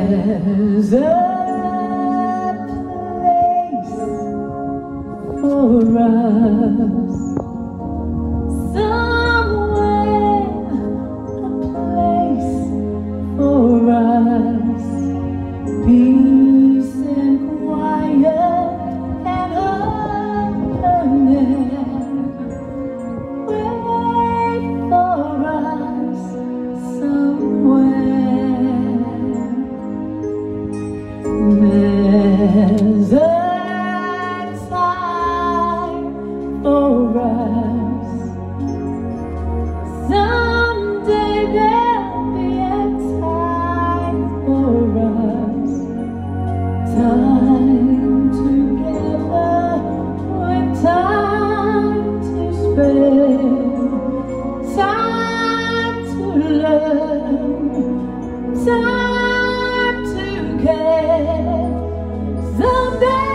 There's a place for us somewhere, a place for us, peace and quiet and openness. Wait for us somewhere. There's a time for us. Someday there'll be a time for us. Time together with time to spend. Time to learn. Time to care. Someday